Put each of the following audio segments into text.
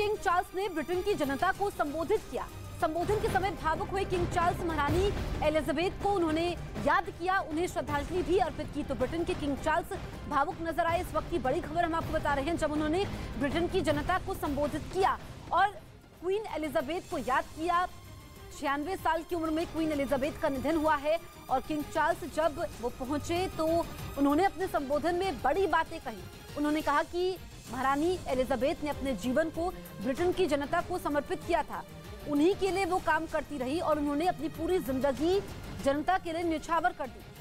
King Charles ने Britain की जनता को संबोधित किया। संबोधन के समय भावुक हुए किंग चार्ल्स महारानी एलिजाबेथ को उन्होंने याद किया, उन्हें श्रद्धांजलि भी अर्पित की। तो ब्रिटेन के किंग चार्ल्स भावुक नजर आए। इस वक्त की बड़ी खबर हम आपको बता रहे हैं, जब उन्होंने ब्रिटेन की जनता को संबोधित किया और क्वीन एलिजाबेथ को याद किया। 96 साल की उम्र में क्वीन एलिजाबेथ का निधन हुआ है और किंग चार्ल्स जब वो पहुंचे तो उन्होंने अपने संबोधन में बड़ी बातें कही। उन्होंने कहा कि महारानी एलिजाबेथ ने अपने जीवन को ब्रिटेन की जनता को समर्पित किया था, उन्हीं के लिए वो काम करती रही और उन्होंने अपनी पूरी जिंदगी जनता के लिए न्यौछावर कर दी।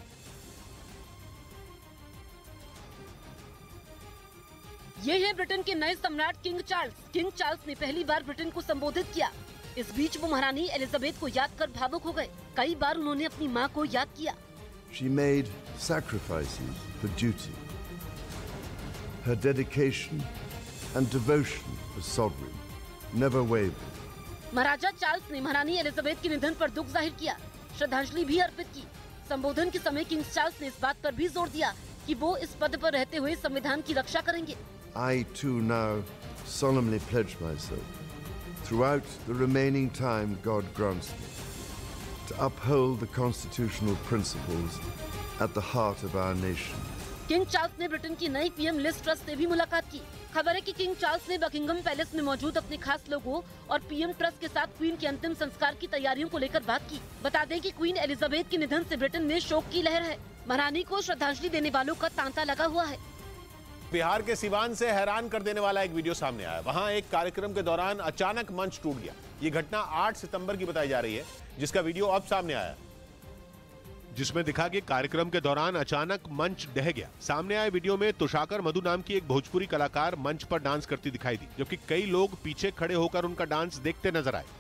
ये है ब्रिटेन के नए सम्राट किंग चार्ल्स। किंग चार्ल्स ने पहली बार ब्रिटेन को संबोधित किया। इस बीच वो महारानी एलिजाबेथ को याद कर भावुक हो गए। कई बार उन्होंने अपनी मां को याद किया। She made sacrifices for duty. Her dedication and devotion as sovereign never wavered. महाराजा चार्ल्स ने महारानी एलिजाबेथ के निधन पर दुख जाहिर किया, श्रद्धांजलि भी अर्पित की। संबोधन के समय किंग चार्ल्स ने इस बात पर भी जोर दिया कि वो इस पद पर रहते हुए संविधान की रक्षा करेंगे। I too now solemnly pledge myself, throughout the remaining time God grants me, to uphold the constitutional principles at the heart of our nation. King Charles ने ब्रिटेन की नई पीएम लिज ट्रस से भी मुलाकात की। खबर है कि किंग चार्ल्स ने बकिंगम पैलेस में मौजूद अपने खास लोगों और पीएम ट्रस के साथ क्वीन के अंतिम संस्कार की तैयारियों को लेकर बात की। बता दें कि क्वीन एलिजाबेथ के निधन से ब्रिटेन में शोक की लहर है। महारानी को श्रद्धांजलि देने वालों का तांता लगा हुआ है। बिहार के सिवान से हैरान कर देने वाला एक वीडियो सामने आया। वहां एक कार्यक्रम के दौरान अचानक मंच टूट गया। ये घटना 8 सितंबर की बताई जा रही है, जिसका वीडियो अब सामने आया, जिसमें दिखा कि कार्यक्रम के दौरान अचानक मंच ढह गया। सामने आए वीडियो में तुषाकर मधु नाम की एक भोजपुरी कलाकार मंच पर डांस करती दिखाई दी, जबकि कई लोग पीछे खड़े होकर उनका डांस देखते नजर आए।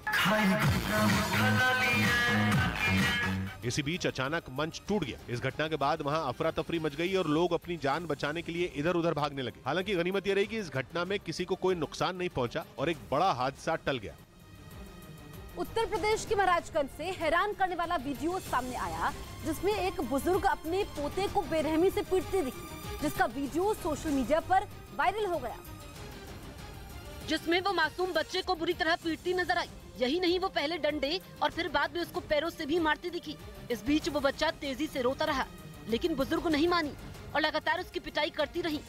इसी बीच अचानक मंच टूट गया। इस घटना के बाद वहां अफरा तफरी मच गई और लोग अपनी जान बचाने के लिए इधर उधर भागने लगे। हालांकि गनीमत यह रही कि इस घटना में किसी को कोई नुकसान नहीं पहुंचा और एक बड़ा हादसा टल गया। उत्तर प्रदेश के महाराजगंज से हैरान करने वाला वीडियो सामने आया, जिसमें एक बुजुर्ग अपने पोते को बेरहमी से पीटते दिखी, जिसका वीडियो सोशल मीडिया पर वायरल हो गया, जिसमें वो मासूम बच्चे को बुरी तरह पीटती नजर आई। यही नहीं, वो पहले डंडे और फिर बाद में उसको पैरों से भी मारती दिखी। इस बीच वो बच्चा तेजी से रोता रहा, लेकिन बुजुर्ग नहीं मानी और लगातार उसकी पिटाई करती रही।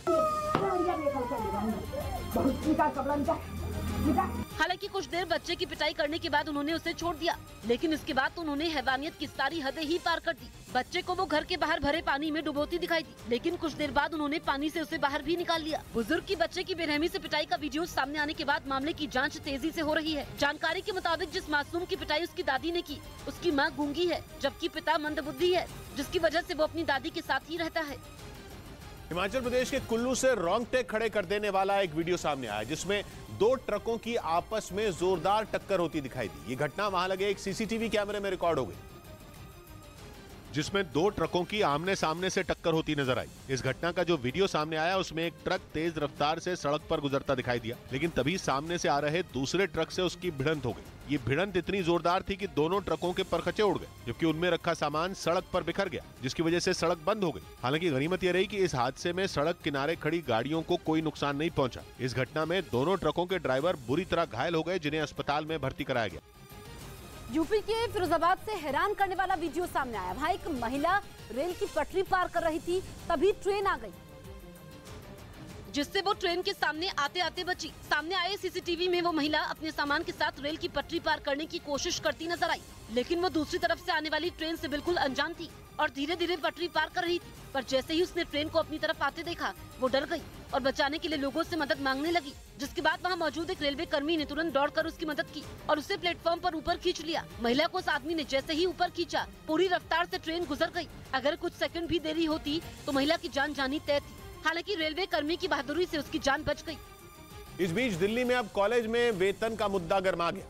हालांकि कुछ देर बच्चे की पिटाई करने के बाद उन्होंने उसे छोड़ दिया, लेकिन इसके बाद तो उन्होंने हैवानियत की सारी हदें ही पार कर दी। बच्चे को वो घर के बाहर भरे पानी में डुबोती दिखाई दी, लेकिन कुछ देर बाद उन्होंने पानी से उसे बाहर भी निकाल लिया। बुजुर्ग की बच्चे की बेरहमी से पिटाई का वीडियो सामने आने के बाद मामले की जांच तेजी से हो रही है। जानकारी के मुताबिक जिस मासूम की पिटाई उसकी दादी ने की, उसकी मां गूंगी है, जबकि पिता मंदबुद्धि है, जिसकी वजह से वो अपनी दादी के साथ ही रहता है। हिमाचल प्रदेश के कुल्लू से रोंगटे खड़े कर देने वाला एक वीडियो सामने आया, जिसमें 2 ट्रकों की आपस में जोरदार टक्कर होती दिखाई दी। ये घटना वहां लगे एक सीसीटीवी कैमरे में रिकॉर्ड हो गई, जिसमें 2 ट्रकों की आमने सामने से टक्कर होती नजर आई। इस घटना का जो वीडियो सामने आया, उसमें एक ट्रक तेज रफ्तार से सड़क पर गुजरता दिखाई दिया, लेकिन तभी सामने से आ रहे दूसरे ट्रक से उसकी भिड़ंत हो गई। ये भिड़ंत इतनी जोरदार थी कि दोनों ट्रकों के परखचे उड़ गए, जबकि उनमें रखा सामान सड़क पर बिखर गया, जिसकी वजह से सड़क बंद हो गई। हालांकि गनीमत यह रही कि इस हादसे में सड़क किनारे खड़ी गाड़ियों को कोई नुकसान नहीं पहुंचा। इस घटना में दोनों ट्रकों के ड्राइवर बुरी तरह घायल हो गए, जिन्हें अस्पताल में भर्ती कराया गया। यूपी के फिरोजाबाद से हैरान करने वाला वीडियो सामने आया। वहां एक महिला रेल की पटरी पार कर रही थी, तभी ट्रेन आ गई, जिससे वो ट्रेन के सामने आते आते बची। सामने आए सीसीटीवी में वो महिला अपने सामान के साथ रेल की पटरी पार करने की कोशिश करती नजर आई, लेकिन वो दूसरी तरफ से आने वाली ट्रेन से बिल्कुल अनजान थी और धीरे धीरे पटरी पार कर रही थी। पर जैसे ही उसने ट्रेन को अपनी तरफ आते देखा, वो डर गई और बचाने के लिए लोगों से मदद मांगने लगी, जिसके बाद वहाँ मौजूद एक रेलवे कर्मी ने तुरंत दौड़कर उसकी मदद की और उसे प्लेटफॉर्म पर ऊपर खींच लिया। महिला को उस आदमी ने जैसे ही ऊपर खींचा, पूरी रफ्तार से ट्रेन गुजर गई। अगर कुछ सेकंड भी देरी होती तो महिला की जान जानी तय थी। हालांकि रेलवे कर्मी की बहादुरी से उसकी जान बच गई। इस बीच दिल्ली में अब कॉलेज में वेतन का मुद्दा गर्मा गया।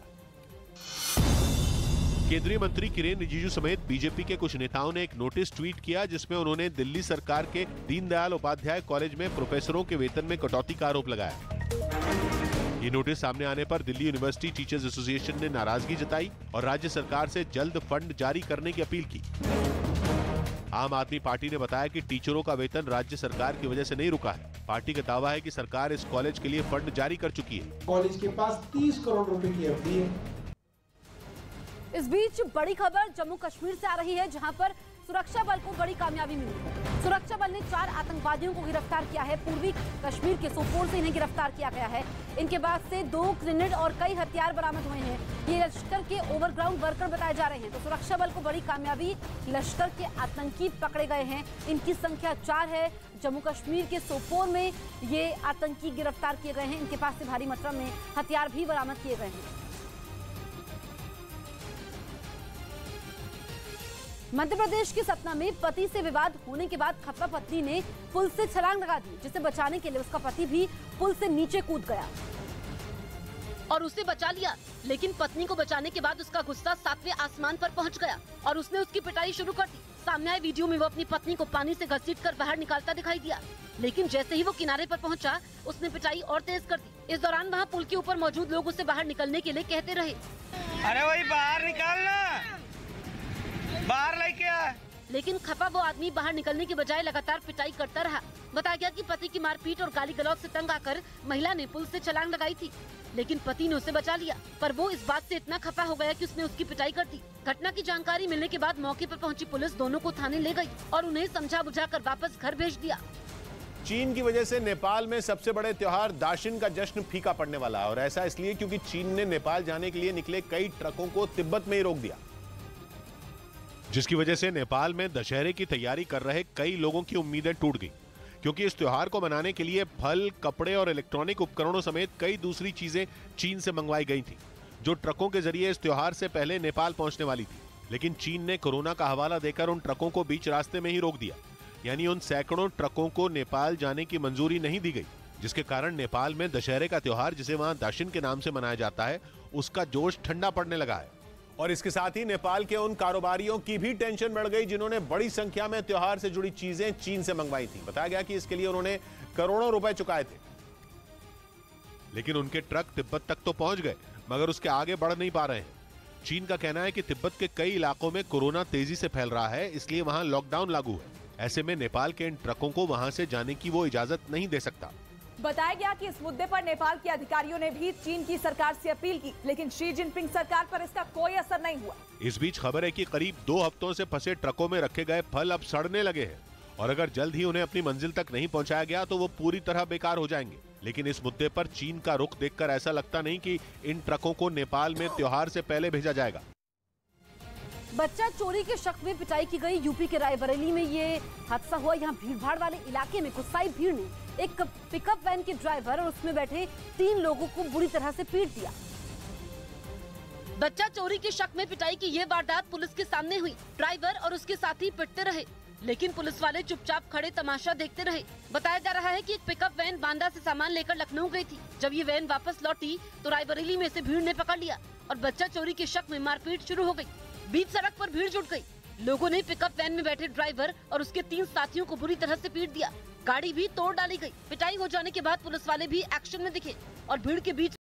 केंद्रीय मंत्री किरेन रिजिजू समेत बीजेपी के कुछ नेताओं ने एक नोटिस ट्वीट किया, जिसमें उन्होंने दिल्ली सरकार के दीनदयाल उपाध्याय कॉलेज में प्रोफेसरों के वेतन में कटौती का आरोप लगाया। ये नोटिस सामने आने पर दिल्ली यूनिवर्सिटी टीचर्स एसोसिएशन ने नाराजगी जताई और राज्य सरकार से जल्द फंड जारी करने की अपील की। आम आदमी पार्टी ने बताया कि टीचरों का वेतन राज्य सरकार की वजह से नहीं रुका है। पार्टी का दावा है कि सरकार इस कॉलेज के लिए फंड जारी कर चुकी है। कॉलेज के पास 30 करोड़ रुपए की एफडी है। इस बीच बड़ी खबर जम्मू कश्मीर से आ रही है, जहां पर सुरक्षा बल को बड़ी कामयाबी मिली है। सुरक्षा बल ने 4 आतंकवादियों को गिरफ्तार किया है। पूर्वी कश्मीर के सोपोर से इन्हें गिरफ्तार किया गया है। इनके पास से 2 ग्रेनेड और कई हथियार बरामद हुए हैं। ये लश्कर के ओवरग्राउंड वर्कर बताए जा रहे हैं। तो सुरक्षा बल को बड़ी कामयाबी, लश्कर के आतंकी पकड़े गए हैं। इनकी संख्या 4 है। जम्मू कश्मीर के सोपोर में ये आतंकी गिरफ्तार किए गए हैं। इनके पास से भारी मात्रा में हथियार भी बरामद किए गए हैं। मध्य प्रदेश के सतना में पति से विवाद होने के बाद खफा पत्नी ने पुल से छलांग लगा दी, जिसे बचाने के लिए उसका पति भी पुल से नीचे कूद गया और उसे बचा लिया। लेकिन पत्नी को बचाने के बाद उसका गुस्सा 7वें आसमान पर पहुंच गया और उसने उसकी पिटाई शुरू कर दी। सामने आए वीडियो में वो अपनी पत्नी को पानी से घसीटकर बाहर निकालता दिखाई दिया, लेकिन जैसे ही वो किनारे पर पहुंचा, उसने पिटाई और तेज कर दी। इस दौरान वहाँ पुल के ऊपर मौजूद लोग उसे बाहर निकलने के लिए कहते रहे, अरे वही बाहर निकालना, बाहर लेके आ। लेकिन खफा वो आदमी बाहर निकलने के बजाय लगातार पिटाई करता रहा। बताया गया कि पति की मारपीट और गाली गलौज से तंग आकर महिला ने पुल से छलांग लगाई थी, लेकिन पति ने उसे बचा लिया। पर वो इस बात से इतना खफा हो गया कि उसने उसकी पिटाई कर दी। घटना की जानकारी मिलने के बाद मौके पर पहुंची पुलिस दोनों को थाने ले गई और उन्हें समझा बुझाकर वापस घर भेज दिया। चीन की वजह से नेपाल में सबसे बड़े त्योहार दाशिन का जश्न फीका पड़ने वाला है, और ऐसा इसलिए क्योंकि चीन ने नेपाल जाने के लिए निकले कई ट्रकों को तिब्बत में ही रोक दिया, जिसकी वजह से नेपाल में दशहरे की तैयारी कर रहे कई लोगों की उम्मीदें टूट गई। क्योंकि इस त्योहार को मनाने के लिए फल, कपड़े और इलेक्ट्रॉनिक उपकरणों समेत कई दूसरी चीजें चीन से मंगवाई गई थी, जो ट्रकों के जरिए इस त्योहार से पहले नेपाल पहुंचने वाली थी। लेकिन चीन ने कोरोना का हवाला देकर उन ट्रकों को बीच रास्ते में ही रोक दिया, यानी उन सैकड़ों ट्रकों को नेपाल जाने की मंजूरी नहीं दी गई, जिसके कारण नेपाल में दशहरे का त्योहार, जिसे वहां दाशिन के नाम से मनाया जाता है, उसका जोश ठंडा पड़ने लगा है। और इसके साथ ही नेपाल के उन कारोबारियों की भी टेंशन बढ़ गई जिन्होंने बड़ी संख्या में त्योहार से जुड़ी चीजें चीन से मंगवाई थी। बताया गया कि इसके लिए उन्होंने करोड़ों रुपए चुकाए थे, लेकिन उनके ट्रक तिब्बत तक तो पहुंच गए, मगर उसके आगे बढ़ नहीं पा रहे हैं। चीन का कहना है कि तिब्बत के कई इलाकों में कोरोना तेजी से फैल रहा है, इसलिए वहां लॉकडाउन लागू है। ऐसे में नेपाल के इन ट्रकों को वहां से जाने की वो इजाजत नहीं दे सकता। बताया गया कि इस मुद्दे पर नेपाल के अधिकारियों ने भी चीन की सरकार से अपील की, लेकिन शी जिनपिंग सरकार पर इसका कोई असर नहीं हुआ। इस बीच खबर है कि करीब 2 हफ्तों से फंसे ट्रकों में रखे गए फल अब सड़ने लगे हैं, और अगर जल्द ही उन्हें अपनी मंजिल तक नहीं पहुंचाया गया तो वो पूरी तरह बेकार हो जाएंगे। लेकिन इस मुद्दे पर चीन का रुख देखकर ऐसा लगता नहीं कि इन ट्रकों को नेपाल में त्योहार से पहले भेजा जाएगा। बच्चा चोरी के शक में पिटाई की गई। यूपी के रायबरेली में ये हादसा हुआ। यहाँ भीड़भाड़ वाले इलाके में गुस्साई भीड़ ने एक पिकअप वैन के ड्राइवर और उसमें बैठे 3 लोगों को बुरी तरह से पीट दिया। बच्चा चोरी के शक में पिटाई की ये वारदात पुलिस के सामने हुई। ड्राइवर और उसके साथी पिटते रहे, लेकिन पुलिस वाले चुपचाप खड़े तमाशा देखते रहे। बताया जा रहा है कि एक पिकअप वैन बांदा से सामान लेकर लखनऊ गई थी। जब ये वैन वापस लौटी तो रायबरेली में से भीड़ ने पकड़ लिया और बच्चा चोरी के शक में मारपीट शुरू हो गई। बीच सड़क पर भीड़ जुट गई। लोगों ने पिकअप वैन में बैठे ड्राइवर और उसके 3 साथियों को बुरी तरह से पीट दिया। गाड़ी भी तोड़ डाली गई। पिटाई हो जाने के बाद पुलिस वाले भी एक्शन में दिखे और भीड़ के बीच